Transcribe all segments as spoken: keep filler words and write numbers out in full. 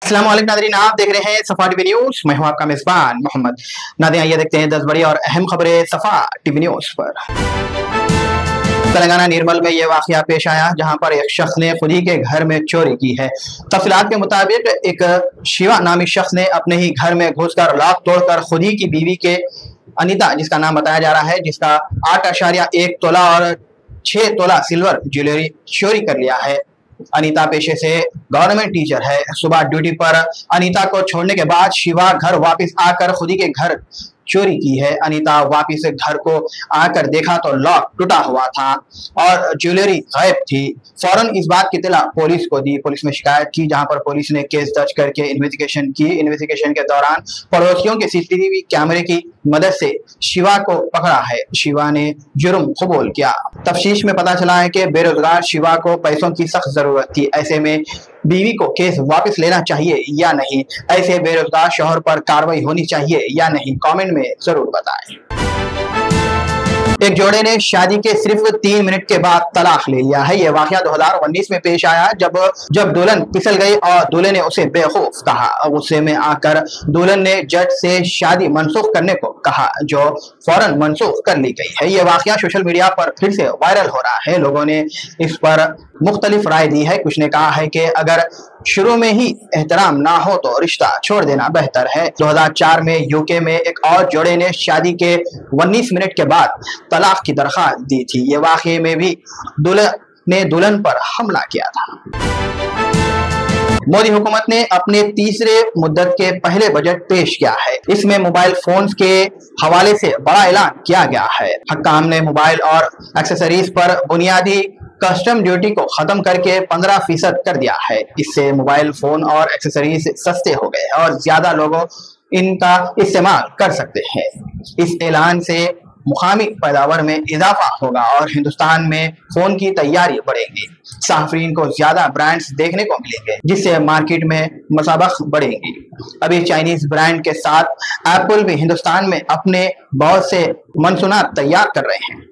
अस्सलाम वालेकुम नाज़रीन, आप देख रहे हैं सफा टीवी न्यूज। मैं हूं आपका मेजबान मोहम्मद। नाज़रीन, आइए देखते हैं दस बड़ी और अहम खबरें सफा टीवी न्यूज पर। तेलंगाना निर्मल में यह वाकया पेश आया जहां पर एक शख्स ने खुद ही के घर में चोरी की है। तफसीलात के मुताबिक एक शिवा नामी शख्स ने अपने ही घर में घुसकर लॉक तोड़कर खुद ही की बीवी के अनीता, जिसका नाम बताया जा रहा है, जिसका आठ आशारिया एक तोला और छह तोला सिल्वर ज्वेलरी चोरी कर लिया है। अनीता पेशे से गवर्नमेंट टीचर है। सुबह ड्यूटी पर अनीता को छोड़ने के बाद शिवा घर वापस आकर खुद ही के घर चोरी की है। अनीता वापस घर को आकर देखा तो लॉक टूटा हुआ था और ज्वेलरी गायब थी। फौरन इस बात की इत्तला पुलिस को दी। पुलिस में शिकायत की, जहां पर पुलिस ने केस दर्ज करके इन्वेस्टिगेशन की। इन्वेस्टिगेशन के दौरान पड़ोसियों के सीसीटीवी कैमरे की मदद से शिवा को पकड़ा है। शिवा ने जुर्म कबूल किया। तफ्तीश में पता चला है कि बेरोजगार शिवा को पैसों की सख्त जरूरत थी। ऐसे में बीवी को केस वापस लेना चाहिए या नहीं, ऐसे बेरोजगार शौहर पर कार्रवाई होनी चाहिए या नहीं, कमेंट में जरूर बताएं। एक जोड़े ने शादी के सिर्फ तीन मिनट के बाद तलाक ले लिया है। यह वाकया दो हज़ार उन्नीस में पेश आया जब जब दुल्हन फिसल गई और दूल्हे ने उसे बेवकूफ कहा। गुस्से में आकर दुल्हन ने जज से शादी मनसूख करने को कहा, जो फौरन मनसूख कर ली गई है। यह वाकया सोशल मीडिया पर फिर से वायरल हो रहा है। लोगों ने इस पर मुख्तलिफ राय दी है। कुछ ने कहा है कि अगर शुरू में ही एहतराम ना हो तो रिश्ता छोड़ देना बेहतर है। दो हज़ार चार में यूके में एक और जोड़े ने शादी के उन्नीस मिनट के बाद तलाक की दरख्वास्त दी थी। ये वाकये में भी दुल्हन ने दुल्हन पर हमला किया था। मोदी हुकूमत ने अपने तीसरे मुद्दत के पहले बजट पेश किया है। इसमें मोबाइल फोन्स के हवाले से बड़ा ऐलान किया गया है। हक्काम ने मोबाइल और एक्सेसरीज पर बुनियादी कस्टम ड्यूटी को खत्म करके पंद्रह फीसद कर दिया है। इससे मोबाइल फोन और एक्सेसरीज सस्ते हो गए और ज्यादा लोगों इनका इस्तेमाल कर सकते हैं। इस ऐलान से मुकामी पैदावार में इजाफा होगा और हिंदुस्तान में फोन की तैयारी बढ़ेगी। साफरीन को ज्यादा ब्रांड्स देखने को मिलेंगे, जिससे मार्केट में मुसाबक बढ़ेगी। अभी चाइनीज ब्रांड के साथ एप्पल भी हिंदुस्तान में अपने बहुत से मनसूनात तैयार कर रहे हैं।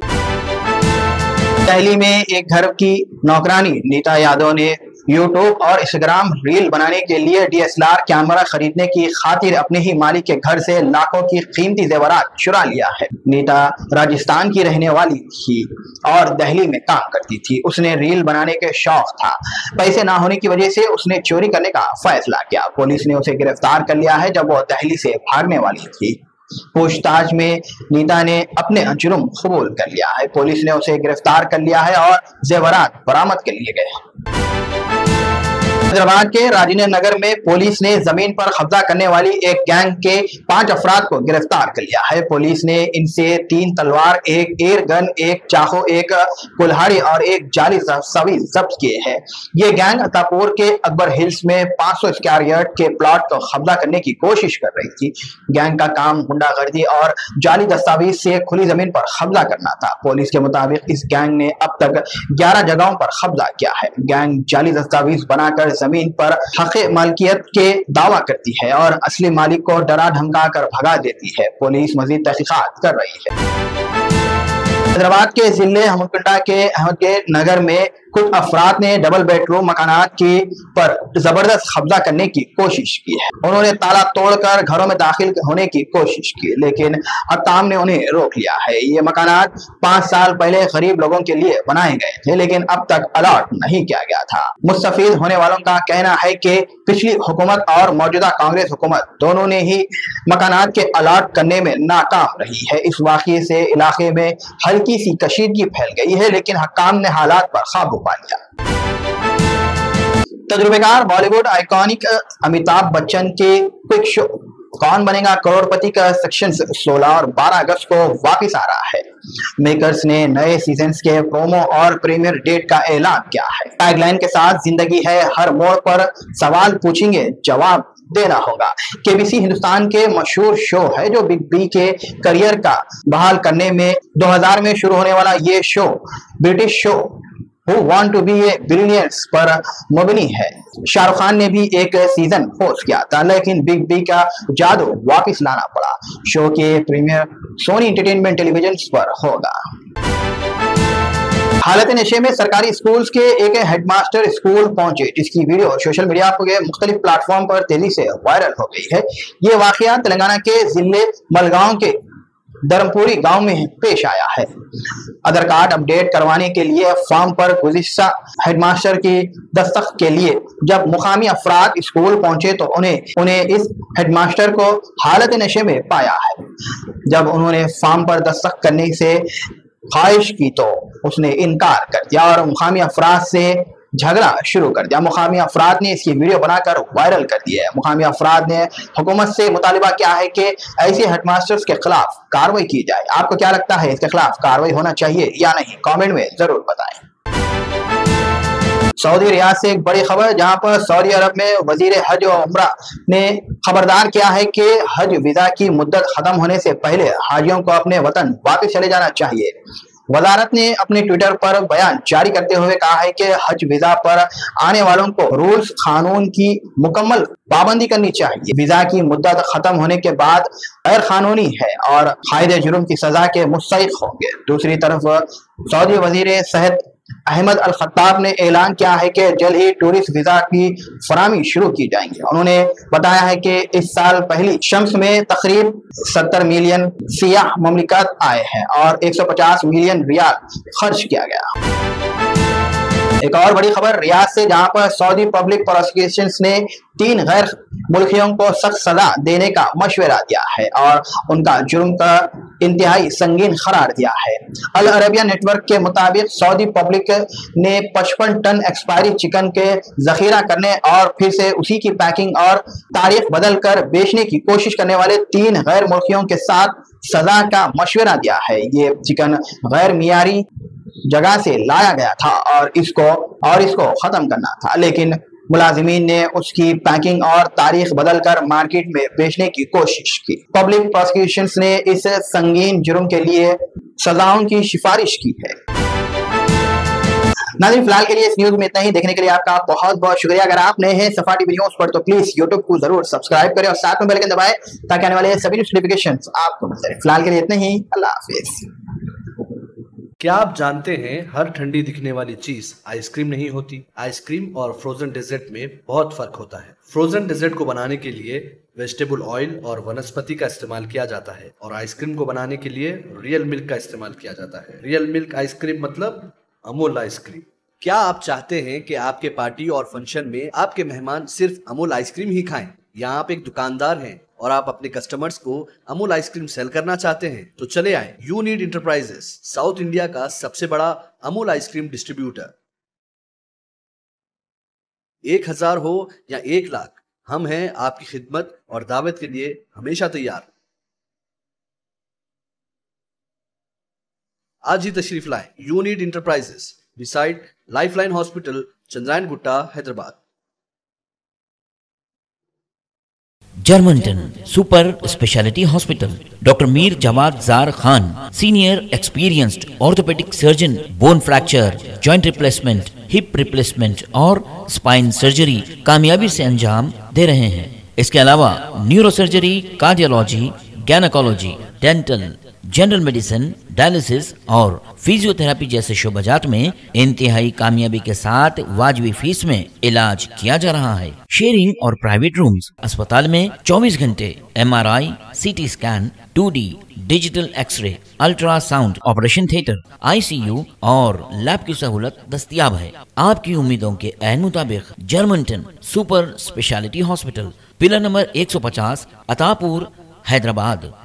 दिल्ली में एक घर की नौकरानी नीता यादव ने यूट्यूब और इंस्टाग्राम रील बनाने के लिए D S L R camera खरीदने की खातिर अपने ही मालिक के घर से लाखों की कीमती जेवरात चुरा लिया है। नीता राजस्थान की रहने वाली थी और दिल्ली में काम करती थी। उसने रील बनाने के शौक था। पैसे ना होने की वजह से उसने चोरी करने का फैसला किया। पुलिस ने उसे गिरफ्तार कर लिया है जब वो दिल्ली से भागने वाली थी। पूछताछ में नीता ने अपने जुर्म कबूल कर लिया है। पुलिस ने उसे गिरफ्तार कर लिया है और जेवरात बरामद कर लिए गए। हैदराबाद के राजेंद्र नगर में पुलिस ने जमीन पर कब्जा करने वाली एक गैंग के पांच अफराद को गिरफ्तार कर लिया है। पुलिस ने इनसे तीन तलवार, एक एयर गन, एक चाकू, एक कुल्हाड़ी और एक जाली दस्तावेज जब्त किए हैं। ये गैंग अतापुर के अकबर हिल्स में पाँच सौ स्क्वायर यार्ड के प्लॉट को कब्जा करने की कोशिश कर रही थी। गैंग का काम गुंडागर्दी और जाली दस्तावेज से खुली जमीन पर कब्जा करना था। पुलिस के मुताबिक इस गैंग ने अब तक ग्यारह जगहों पर कब्जा किया है। गैंग जाली दस्तावेज बनाकर जमीन पर हक़ मालिकियत के दावा करती है और असली मालिक को डरा धमका कर भगा देती है। पुलिस मजीद तहकीकात कर रही है। हैदराबाद के जिले हमकुंडा के अहमदगढ़ नगर में कुछ अफराद ने डबल बेडरूम मकानात की पर जबरदस्त कब्जा करने की कोशिश की है। उन्होंने ताला तोड़कर घरों में दाखिल होने की कोशिश की, लेकिन हक्काम ने उन्हें रोक लिया है। ये मकानात पांच साल पहले गरीब लोगों के लिए बनाए गए थे, लेकिन अब तक अलॉट नहीं किया गया था। मुस्तफीद होने वालों का कहना है कि पिछली हुकूमत और मौजूदा कांग्रेस हुकूमत दोनों ने ही मकानात के अलॉट करने में नाकाम रही है। इस वाक़ये से इलाके में हल्की सी कशीदगी फैल गई है, लेकिन हक्काम ने हालात पर काबू पा लिया। तजुर्बेकार बॉलीवुड आइकॉनिक अमिताभ बच्चन के क्विक शो कौन बनेगा करोड़पति का सेक्शन सोलह और बारह अगस्त को वापस आ रहा है। मेकर्स ने नए सीजन्स के प्रोमो और प्रीमियर डेट का ऐलान किया है। टैगलाइन के साथ जिंदगी है हर मोड़ पर सवाल पूछेंगे जवाब देना होगा। केबीसी हिंदुस्तान के मशहूर शो है जो बिग बी के करियर का बहाल करने में दो हज़ार में शुरू होने वाला ये show British show Who Want to be a Billionaire पर मबनी है। शाहरुख खान ने भी एक सीजन होस्ट किया था, लेकिन बिग बी का जादू वापस लाना पड़ा। शो के प्रीमियर सोनी एंटरटेनमेंट टेलीविजन पर होगा। हालत नशे में सरकारी स्कूल्स के एक हेडमास्टर स्कूल पहुंचे, जिसकी वीडियो सोशल मीडिया के मुख्तलिफ प्लेटफॉर्म पर तेजी से वायरल हो गई है। ये वाकया तेलंगाना के जिले मलगांव के धर्मपुरी गांव में पेश आया है। आधार कार्ड अपडेट करवाने के लिए फॉर्म पर गुज़िश्ता हेडमास्टर की दस्तखत के लिए जब मुकामी अफराद स्कूल पहुंचे तो उन्हें उन्हें इस हेडमास्टर को हालत नशे में पाया है। जब उन्होंने फॉर्म पर दस्तखत करने से ख्वाहिश की तो उसने इनकार कर दिया और मुकामी अफराद से झगड़ा शुरू कर दिया। मुकामी अफराद ने इसकी वीडियो बनाकर वायरल कर दिया है। मुकामी अफराद ने हुकूमत से मुतालिबा किया है कि ऐसे हेडमास्टर्स के खिलाफ कार्रवाई की जाए। आपको क्या लगता है, इसके खिलाफ कार्रवाई होना चाहिए या नहीं? कमेंट में जरूर बताएं। सऊदी रियाद से एक बड़ी खबर, जहां पर सऊदी अरब में वजीर हज और उम्रा ने खबरदार किया है कि हज वीजा की मुद्दत खत्म होने से पहले हाजियों को अपने वतन वापस चले जाना चाहिए। वजारत ने अपने ट्विटर पर बयान जारी करते हुए कहा है कि हज वीजा पर आने वालों को रूल्स कानून की मुकम्मल पाबंदी करनी चाहिए। वीजा की मुद्दत खत्म होने के बाद गैर कानूनी है और कायदे जुर्म की सजा के मुस्तहिक होंगे। दूसरी तरफ सऊदी वजीर सेहत अहमद अल खत्ताब ने ऐलान किया है कि जल्द ही टूरिस्ट वीजा की फरामी शुरू की जाएंगी। उन्होंने बताया है कि इस साल पहली शम्स में तकरीब सत्तर मिलियन सियाह ममलिकत आए हैं और एक सौ पचास मिलियन रियाल खर्च किया गया। एक और बड़ी खबर रियाद से, जहां पर सऊदी पब्लिक प्रोसिक्यूशन ने तीन गैर मुल्कियों को सख्त सजा देने का मशवरा दिया है और उनका जुर्म का इंतहाई संगीन करार दिया है। अल अरबिया नेटवर्क के मुताबिक सऊदी पब्लिक ने पचपन टन एक्सपायरी चिकन के जखीरा करने और फिर से उसी की पैकिंग और तारीख बदल कर बेचने की कोशिश करने वाले तीन गैर मुल्कियों के साथ सजा का मशवरा दिया है। ये चिकन गैर मियारी जगह से लाया गया था और इसको और इसको खत्म करना था, लेकिन मुलाजिमीन ने उसकी पैकिंग और तारीख बदलकर मार्केट में बेचने की कोशिश की। पब्लिक प्रोसिक्यूशन ने इस संगीन जुर्म के लिए सजाओं की सिफारिश की है। नाज़रीन, फिलहाल के लिए इस न्यूज में इतना ही। देखने के लिए आपका बहुत बहुत शुक्रिया। अगर आप नए हैं सफा टीवी न्यूज पर तो प्लीज यूट्यूब को जरूर सब्सक्राइब करें और साथ में बेल आइकन दबाएं ताकि आने वाले सभी नोटिफिकेशंस आपको मिलते रहें। फिलहाल के लिए इतना ही। अल्लाह हाफिज। क्या आप जानते हैं हर ठंडी दिखने वाली चीज आइसक्रीम नहीं होती। आइसक्रीम और फ्रोजन डेजर्ट में बहुत फर्क होता है। फ्रोजन डेजर्ट को बनाने के लिए वेजिटेबल ऑयल और वनस्पति का इस्तेमाल किया जाता है और आइसक्रीम को बनाने के लिए रियल मिल्क का इस्तेमाल किया जाता है। रियल मिल्क आइसक्रीम मतलब अमूल आइसक्रीम। क्या आप चाहते हैं कि आपके पार्टी और फंक्शन में आपके मेहमान सिर्फ अमूल आइसक्रीम ही खाएं? यहाँ आप एक दुकानदार हैं और आप अपने कस्टमर्स को अमूल आइसक्रीम सेल करना चाहते हैं तो चले आए U need enterprises, South India का सबसे बड़ा अमूल आइसक्रीम डिस्ट्रीब्यूटर। एक हजार हो या एक लाख, हम हैं आपकी खिदमत और दावत के लिए हमेशा तैयार। आज ही तशरीफ लाएं U need enterprises, beside Lifeline hospital, Chandrayan Gutta, Hyderabad. Germanton super speciality hospital, doctor Mir Jawad Zar Khan, senior experienced orthopaedic surgeon, bone fracture, joint replacement, hip replacement और स्पाइन सर्जरी कामयाबी से अंजाम दे रहे हैं। इसके अलावा neuro surgery, cardiology, gynaecology, dental, general medicine, dialysis और फिजियोथेरेपी जैसे शोबाजात में इंतहाई कामयाबी के साथ वाजबी फीस में इलाज किया जा रहा है। शेयरिंग और प्राइवेट रूम्स, अस्पताल में चौबीस घंटे MRI, CT scan, two D digital x-ray, ultrasound, operation theatre, ICU और लैब की सहूलत दस्तयाब है। आपकी उम्मीदों के ऐन मुताबिक Germanton super speciality hospital, pillar number एक सौ पचास, अतापुर, हैदराबाद।